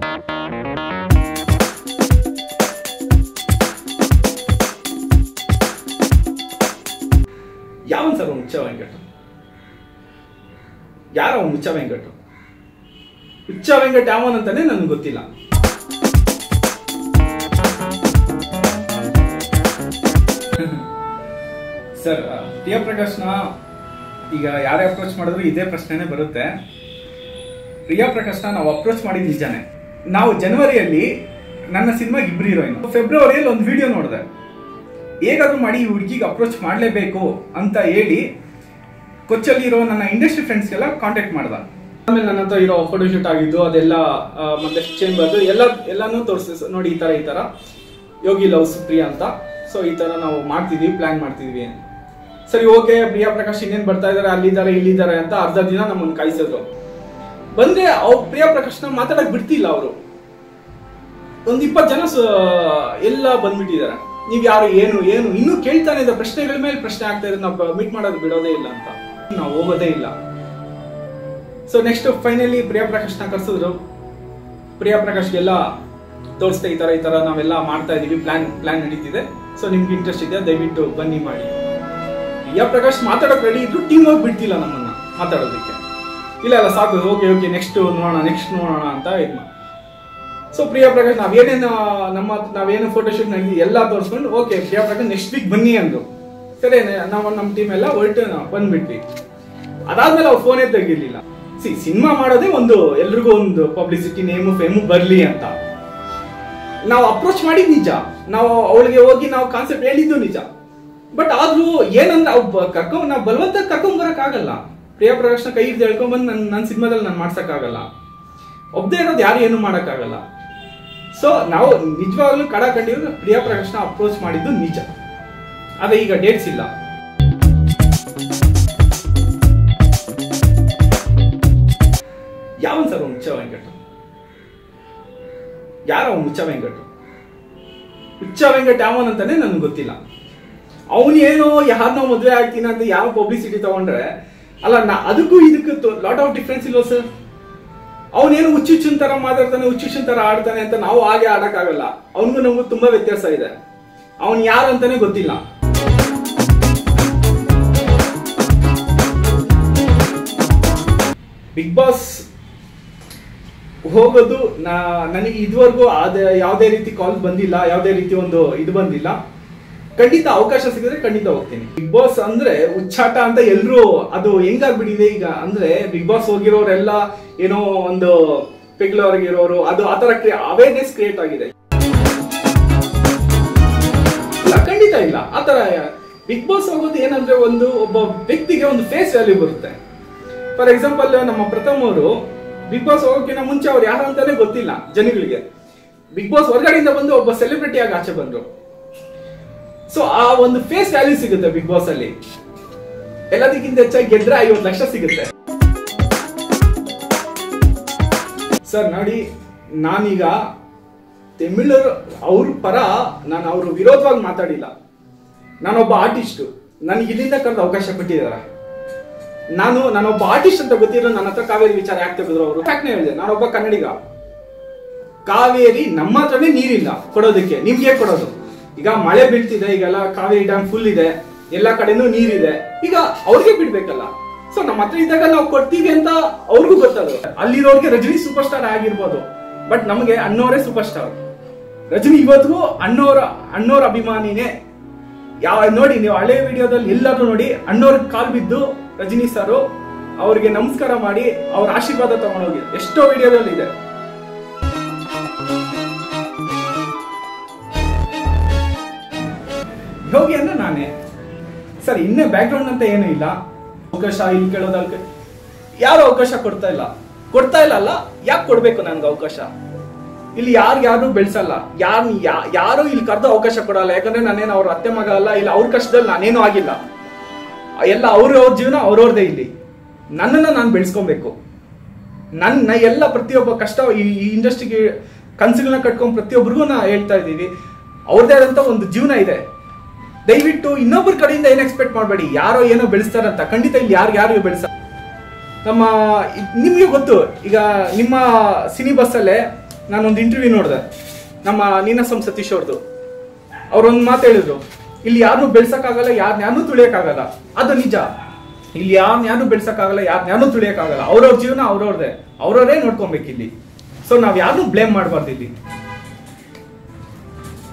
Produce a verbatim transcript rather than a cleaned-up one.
ಯಾವನ್ ಸರ್ ಹುಚ್ಚ ವೆಂಕಟ್? ಯಾರ ಹುಚ್ಚ ವೆಂಕಟ್? ಹುಚ್ಚ ವೆಂಕಟ್ ಯಾವನ್ ಅಂತಾನೆ ನನ್ಗೆ ಗೊತ್ತಿಲ್ಲ. ಸರ್, ಪ್ರಿಯಾ ಪ್ರಕಾಶ್ನ ಈಗ ಯಾರೇ ಅಪ್ರೋಚ್ ಮಾಡಿದ್ರು ಇದೇ ಪ್ರಶ್ನೆನೇ ಬರುತ್ತೆ. ಪ್ರಿಯಾ ಪ್ರಕಾಶ್ನ ನಾವು ಅಪ್ರೋಚ್ ಮಾಡಿದ್ ನಿಜಾನೆ. ನಾವು ಜನವರಿಯಲ್ಲಿ ನನ್ನ ಸಿನಿಮಾಗೆ ಇಬ್ರು ಹೀರೋಯಿನ್, ಫೆಬ್ರವರಿಯಲ್ಲಿ ಒಂದು ವಿಡಿಯೋ ನೋಡಿದೆ. ಹೇಗಾದ್ರೂ ಮಾಡಿ ಈ ಹುಡುಗಿಗೆ ಅಪ್ರೋಚ್ ಮಾಡಲೇಬೇಕು ಅಂತ ಹೇಳಿ ಕೊಚ್ಚಲ್ಲಿ ಇರೋ ನನ್ನ ಇಂಡಸ್ಟ್ರಿ ಫ್ರೆಂಡ್ಸ್ಗೆಲ್ಲ ಕಾಂಟ್ಯಾಕ್ಟ್ ಮಾಡ್ದ. ಆಮೇಲೆ ನನ್ನ ಹತ್ರ ಇರೋ ಫೋಟೋಶೂಟ್ ಆಗಿದ್ದು ಅದೆಲ್ಲ ಮತ್ತೆ ಚೇಂಬರ್ದು ಎಲ್ಲ ಎಲ್ಲಾನು ತೋರಿಸಿ, ನೋಡಿ ಈ ತರ ಈ ತರ ಯೋಗಿ ಲವ್ ಸುಪ್ರಿಯಾ ಅಂತ, ಸೊ ಈ ತರ ನಾವು ಮಾಡ್ತಿದೀವಿ, ಪ್ಲಾನ್ ಮಾಡ್ತಿದ್ವಿ. ಸರಿ, ಓಕೆ, ಪ್ರಿಯಾ ಪ್ರಕಾಶ್ ಇನ್ನೇನ್ ಬರ್ತಾ ಇದಾರೆ, ಅಲ್ಲಿದ್ದಾರೆ ಇಲ್ಲಿದ್ದಾರೆ ಅಂತ ಅರ್ಧ ದಿನ ನಮ್ಮನ್ನು ಕಾಯಿಸಿದ್ರು. ಬಂದ್ರೆ ಅವ್ರು ಪ್ರಿಯಾ ಪ್ರಕಾಶ್ನ ಮಾತಾಡಕ್ ಬಿಡ್ತಿಲ್ಲ. ಅವರು ಒಂದ್ ಇಪ್ಪತ್ತು ಜನ ಎಲ್ಲ ಬಂದ್ಬಿಟ್ಟಿದ್ದಾರೆ. ನೀವ್ ಯಾರು, ಏನು ಏನು ಇನ್ನೂ ಕೇಳ್ತಾನೆ ಇದ್ದ ಪ್ರಶ್ನೆಗಳ ಮೇಲೆ ಪ್ರಶ್ನೆ ಆಗ್ತಾ ಇದ್ರೆ ನಾವು ಮೀಟ್ ಮಾಡೋದು ಬಿಡೋದೇ ಇಲ್ಲ ಅಂತ ನಾವು ಹೋಗೋದೇ ಇಲ್ಲ. ಸೊ ನೆಕ್ಸ್ಟ್ ಫೈನಲಿ ಪ್ರಿಯಾ ಪ್ರಕಾಶ್ನ ಕರ್ಸಿದ್ರು. ಪ್ರಿಯಾ ಪ್ರಕಾಶ್ಗೆಲ್ಲ ತೋರಿಸ್ತಾ ಈ ತರ ಈ ತರ ನಾವೆಲ್ಲ ಮಾಡ್ತಾ ಇದೀವಿ, ಪ್ಲಾನ್ ಪ್ಲಾನ್ ನಡೀತಿದೆ, ಸೊ ನಿಮ್ಗೆ ಇಂಟ್ರೆಸ್ಟ್ ಇದೆ ದಯವಿಟ್ಟು ಬನ್ನಿ ಮಾಡಿ. ಪ್ರಿಯಾ ಪ್ರಕಾಶ್ ಮಾತಾಡೋಕೆ ರೆಡಿ ಇದ್ರು, ಟೀಮ್ ಹೋಗಿ ಬಿಡ್ತಿಲ್ಲ ನಮ್ಮನ್ನ ಮಾತಾಡೋದಕ್ಕೆ. ಇಲ್ಲ ಇಲ್ಲ ಸಾಕು, ಓಕೆ ಓಕೆ ನೆಕ್ಸ್ಟ್ ನೋಡೋಣ ನೆಕ್ಸ್ಟ್ ನೋಡೋಣ ಅಂತ ಇದ್. ಸೊ ಪ್ರಿಯಾ ಪ್ರಕಾಶ್ ನಾವೇನೇನು ನಮ್ಮ ನಾವೇನು ಫೋಟೋಶೂಟ್ ನಡೆದಿ ಎಲ್ಲ ತೋರಿಸ್ಕೊಂಡು okay Priya Prakash next week ಬನ್ನಿ ಅಂದ್ರು. ಸರಿ, ನಾವು ನಮ್ಮ ಟೀಮ್ ಎಲ್ಲ ಹೊರಟು ಬಂದ್ಬಿಟ್ವಿ. ಅದಾದ್ಮೇಲೆ ಅವ್ರು ಫೋನೇ ತೆಗಿರ್ಲಿಲ್ಲ. ಸಿ ಸಿನಿಮಾ ಮಾಡೋದೇ ಒಂದು ಎಲ್ರಿಗೂ ಒಂದು ಪಬ್ಲಿಸಿಟಿ, ನೇಮು ಫೇಮು ಬರ್ಲಿ ಅಂತ ನಾವು ಅಪ್ರೋಚ್ ಮಾಡಿದ್ ನಿಜ, ನಾವು ಅವಳಿಗೆ ಹೋಗಿ ನಾವು ಕಾನ್ಸೆಪ್ಟ್ ಹೇಳಿದ್ದು ನಿಜ. ಬಟ್ ಆದ್ರೂ ಏನಂದ್ರೆ ಅವ್ ಕರ್ಕೊಂಡ್ ನಾವು ಬಲವಂತ ಕರ್ಕೊಂಡ್ ಬರಕ್ ಆಗಲ್ಲ. ಪ್ರಿಯಾ ಪ್ರಕಾಶ್ನ ಕೈ ಹಿಡಿದು ಹೇಳ್ಕೊಂಡ್ ಬಂದು ನನ್ನ ನನ್ನ ಸಿನಿಮಾದಲ್ಲಿ ನಾನು ಮಾಡ್ಸಕ್ ಆಗಲ್ಲ. ಒಬ್ಬದೇ ಇರೋದು ಯಾರು ಏನು ಮಾಡಕ್ ಆಗಲ್ಲ. ಸೊ ನಾವು ನಿಜವಾಗ್ಲೂ ಕಡ ಕಂಡಿರೋ ಪ್ರಿಯಾ ಪ್ರಕಾಶ್ನ ಅಪ್ರೋಚ್ ಮಾಡಿದ್ದು ನಿಜ. ಅದೇ ಈಗ ಡೇಟ್ಸ್ ಇಲ್ಲ. ಯಾವನ್ ಸರ್ ಹುಚ್ಚ ವೆಂಕಟ್? ಯಾರ ಹುಚ್ಚ ವೆಂಕಟ್? ಹುಚ್ಚ ವೆಂಕಟ್ ಯಾವನ್ ಅಂತಾನೆ ನನ್ಗೆ ಗೊತ್ತಿಲ್ಲ. ಅವನು ಏನೋ ಯಾರನ್ನೋ ಮದುವೆ ಆಗ್ತೀನಿ ಅಂತ ಯಾವ ಪಬ್ಲಿಸಿಟಿ ತಗೊಂಡ್ರೆ ಅಲ್ಲ, ನಾ ಅದಕ್ಕೂ ಇದಕ್ಕೂ ಲಾಟ್ ಆಫ್ ಡಿಫ್ರೆನ್ಸ್ ಇಲ್ವ ಸರ್? ಅವನೇನು ಹುಚ್ಚುಚ್ಚನ್ ತರ ಮಾತಾಡ್ತಾನೆ, ಹುಚ್ಚುಚ್ಚನ್ ತರ ಆಡ್ತಾನೆ ಅಂತ ನಾವು ಹಾಗೆ ಆಡಕ್ಕಾಗಲ್ಲ. ಅವನಿಗೂ ನಮಗೂ ತುಂಬಾ ವ್ಯತ್ಯಾಸ ಇದೆ. ಅವನ್ ಯಾರು ಅಂತಾನೆ ಗೊತ್ತಿಲ್ಲ. ಬಿಗ್ ಬಾಸ್ ಹೋಗೋದು ನನಗೆ ಇದುವರೆಗೂ ಅದ ಯಾವುದೇ ರೀತಿ ಕಾಲ್ ಬಂದಿಲ್ಲ, ಯಾವುದೇ ರೀತಿ ಒಂದು ಇದು ಬಂದಿಲ್ಲ. ಖಂಡಿತ ಅವಕಾಶ ಸಿಗಿದ್ರೆ ಖಂಡಿತ ಹೋಗ್ತೀನಿ. ಬಿಗ್ ಬಾಸ್ ಅಂದ್ರೆ ಹುಚ್ಚಾಟ ಅಂತ ಎಲ್ರು ಅದು ಹೆಂಗಾಗ್ಬಿಟ್ಟಿದೆ ಈಗ ಅಂದ್ರೆ, ಬಿಗ್ ಬಾಸ್ ಹೋಗಿರೋರೆಲ್ಲ ಏನೋ ಒಂದು ಪೆಗ್ಲವರ್ಗಿರೋರು, ಅದು ಆತರ ಅವೇರ್ನೆಸ್ ಕ್ರಿಯೇಟ್ ಆಗಿದೆ. ಇಲ್ಲ, ಖಂಡಿತ ಇಲ್ಲ. ಆತರ ಬಿಗ್ ಬಾಸ್ ಹೋಗೋದು ಏನಂದ್ರೆ ಒಂದು ಒಬ್ಬ ವ್ಯಕ್ತಿಗೆ ಒಂದು ಫೇಸ್ ವ್ಯಾಲ್ಯೂ ಬರುತ್ತೆ. ಫಾರ್ ಎಕ್ಸಾಂಪಲ್ ನಮ್ಮ ಪ್ರಥಮ್ ಅವರು ಬಿಗ್ ಬಾಸ್ ಹೋಗೋಕ್ಕಿಂತ ಮುಂಚೆ ಅವ್ರು ಯಾರು ಅಂತಾನೆ ಗೊತ್ತಿಲ್ಲ ಜನಗಳಿಗೆ. ಬಿಗ್ ಬಾಸ್ ಹೊರಗಡೆಯಿಂದ ಬಂದು ಒಬ್ಬ ಸೆಲೆಬ್ರಿಟಿ ಆಗಿ ಆಚೆ ಬಂದ್ರು. ಸೊ ಆ ಒಂದು ಫೇಸ್ ವ್ಯಾಲ್ಯೂ ಸಿಗುತ್ತೆ ಬಿಗ್ ಬಾಸ್ ಅಲ್ಲಿ. ಎಲ್ಲದಕ್ಕಿಂತ ಹೆಚ್ಚಾಗಿ ಗೆದ್ರೆ ಐವತ್ತು ಲಕ್ಷ ಸಿಗುತ್ತೆ. ಸರ್ ನೋಡಿ, ನಾನೀಗ ತಮಿಳರು ಅವ್ರ ಪರ ನಾನು ಅವ್ರ ವಿರೋಧವಾಗಿ ಮಾತಾಡಿಲ್ಲ. ನಾನೊಬ್ಬ ಆರ್ಟಿಸ್ಟ್, ನನಗೆ ಇಲ್ಲಿಂದ ಕರೆದು ಅವಕಾಶ ಕೊಟ್ಟಿದ್ದಾರೆ. ನಾನು ನಾನೊಬ್ಬ ಆರ್ಟಿಸ್ಟ್ ಅಂತ ಗೊತ್ತಿರೋ ನನ್ನ ಹತ್ರ ಕಾವೇರಿ ವಿಚಾರ ಯಾಕೆ ತೆಗೆದ್ರು ಅವರು? ಯಾಕೆ ಹೇಳಿದೆ, ನಾನೊಬ್ಬ ಕನ್ನಡಿಗ. ಕಾವೇರಿ ನಮ್ಮ ಹತ್ರನೇ ನೀರಿಲ್ಲ ಕೊಡೋದಕ್ಕೆ, ನಿಮ್ಗೆ ಕೊಡೋದು. ಈಗ ಮಳೆ ಬೀಳ್ತಿದೆ, ಈಗೆಲ್ಲ ಕಾವೇರಿ ಡ್ಯಾಮ್ ಫುಲ್ ಇದೆ, ಎಲ್ಲಾ ಕಡೆನೂ ನೀರಿದೆ. ಈಗ ಅವ್ರಿಗೆ ಬಿಡ್ಬೇಕಲ್ಲ. ಸೊ ನಮ್ಮ ಹತ್ರ ಇದ್ದಾಗ ನಾವು ಕೊಡ್ತೀವಿ ಅಂತ ಅವ್ರಿಗೂ ಗೊತ್ತದು. ಅಲ್ಲಿರೋರ್ಗೆ ರಜನಿ ಸೂಪರ್ ಸ್ಟಾರ್ ಆಗಿರ್ಬೋದು, ಬಟ್ ನಮಗೆ ಅಣ್ಣವರೇ ಸೂಪರ್ ಸ್ಟಾರ್. ರಜನಿ ಇವತ್ತಿಗೂ ಅಣ್ಣವರ ಅಣ್ಣವರ ಅಭಿಮಾನಿನೇ. ಯಾವ ನೋಡಿ ನೀವು ಹಳೆ ವಿಡಿಯೋದಲ್ಲಿ ಎಲ್ಲರೂ ನೋಡಿ, ಅಣ್ಣವ್ರ ಕಾಲ್ ಬಿದ್ದು ರಜನಿ ಸಾರು ಅವ್ರಿಗೆ ನಮಸ್ಕಾರ ಮಾಡಿ ಅವ್ರ ಆಶೀರ್ವಾದ ತಗೊಂಡೋಗಿ ಎಷ್ಟೋ ವಿಡಿಯೋದಲ್ಲಿ ಇದೆ. ಯೋಗಿ ಅಂದ್ರೆ ನಾನೇ ಸರ್. ಇನ್ನೇ ಬ್ಯಾಕ್ ಗ್ರೌಂಡ್ ಅಂತ ಏನೂ ಇಲ್ಲ. ಅವಕಾಶ ಇಲ್ಲಿ ಕೇಳೋದಕ್ಕೆ ಯಾರು ಅವಕಾಶ ಕೊಡ್ತಾ ಇಲ್ಲ ಕೊಡ್ತಾ ಇಲ್ಲ ಅಲ್ಲ, ಯಾಕೆ ಕೊಡ್ಬೇಕು ನನ್ಗೆ ಅವಕಾಶ? ಇಲ್ಲಿ ಯಾರು ಯಾರು ಬೆಳ್ಸಲ್ಲ, ಯಾರು ಯಾರು ಇಲ್ಲಿ ಕರೆದು ಅವಕಾಶ ಕೊಡಲ್ಲ. ಯಾಕಂದ್ರೆ ನಾನೇನು ಅವ್ರ ಅತ್ತೆ ಮಗ ಅಲ್ಲ, ಇಲ್ಲ ಅವ್ರ ಕಷ್ಟದಲ್ಲಿ ನಾನೇನು ಆಗಿಲ್ಲ. ಎಲ್ಲ ಅವ್ರವ್ರ ಜೀವನ ಅವ್ರವ್ರದೇ. ಇಲ್ಲಿ ನನ್ನನ್ನು ನಾನು ಬೆಳೆಸ್ಕೊಬೇಕು. ನನ್ನ ಎಲ್ಲ ಪ್ರತಿಯೊಬ್ಬ ಕಷ್ಟ ಈ ಇಂಡಸ್ಟ್ರಿಗೆ ಕನಸುಗಳನ್ನ ಕಟ್ಕೊಂಡ್ ಪ್ರತಿಯೊಬ್ಬರಿಗೂ ನಾ ಹೇಳ್ತಾ ಇದ್ದೀವಿ, ಅವ್ರದೇ ಆದಂತ ಒಂದು ಜೀವನ ಇದೆ. ದಯವಿಟ್ಟು ಇನ್ನೊಬ್ಬರ ಕಡೆಯಿಂದ ಏನ್ ಎಕ್ಸ್ಪೆಕ್ಟ್ ಮಾಡಬೇಡಿ. ಯಾರೋ ಏನೋ ಬೆಳೆಸ್ತಾರಂತ, ಖಂಡಿತ ಇಲ್ಲಿ ಯಾರು ಯಾರು ಬೆಳೆಸ. ನಮ್ಮ ನಿಮ್ಗೆ ಗೊತ್ತು, ಈಗ ನಿಮ್ಮ ಸಿನಿ ಬಸ್ಸಲ್ಲೇ ನಾನೊಂದು ಇಂಟರ್ವ್ಯೂ ನೋಡಿದೆ ನಮ್ಮ ನೀನಾಸಂ ಸತೀಶ್ ಅವ್ರದ್ದು. ಅವ್ರೊಂದು ಮಾತು ಹೇಳಿದ್ರು, ಇಲ್ಲಿ ಯಾರನ್ನೂ ಬೆಳ್ಸಕ್ಕಾಗಲ್ಲ, ಯಾರನ್ಯಾರನ್ನೂ ತುಳಿಯಕ್ಕಾಗಲ್ಲ. ಅದು ನಿಜ. ಇಲ್ಲಿ ಯಾರನ್ಯಾರನ್ನೂ ಬೆಳ್ಸಕ್ಕಾಗಲ್ಲ, ಯಾರನ್ಯಾರನ್ನೂ ತುಳಿಯಕ್ಕಾಗಲ್ಲ. ಅವ್ರವ್ರ ಜೀವನ ಅವ್ರವ್ರದೇ, ಅವ್ರವರೇ ನೋಡ್ಕೊಬೇಕು ಇಲ್ಲಿ. ಸೊ ನಾವ್ ಯಾರನ್ನೂ ಬ್ಲೇಮ್ ಮಾಡಬಾರ್ದು ಇಲ್ಲಿ.